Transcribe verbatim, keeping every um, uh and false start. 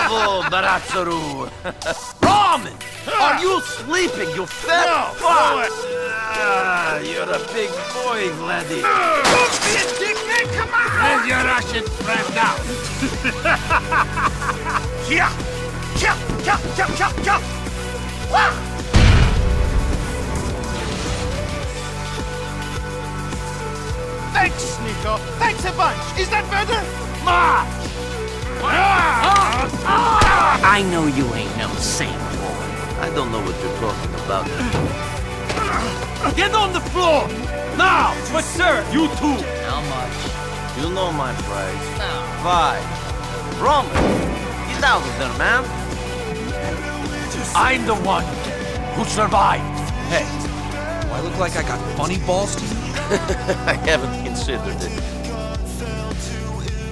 Bravo, Barazzaru! Ramen! Are you sleeping, you fat No, fuck? Ah, you're a big boy, Vladdy. Don't be a dickhead, come on! Let your Russian friend out. Yeah! Yeah! Yeah! Yeah! Yeah! Yeah! Wah! Thanks, Nico. Thanks a bunch. Is that better? March! I know you ain't no saint, boy. I don't know what you're talking about. Get on the floor! Now! But sir, you too! How much? You know my price. No. Five. Roman, get out of there, man. I'm the one who survived. Hey, do I look like I got funny balls to you? I haven't considered it.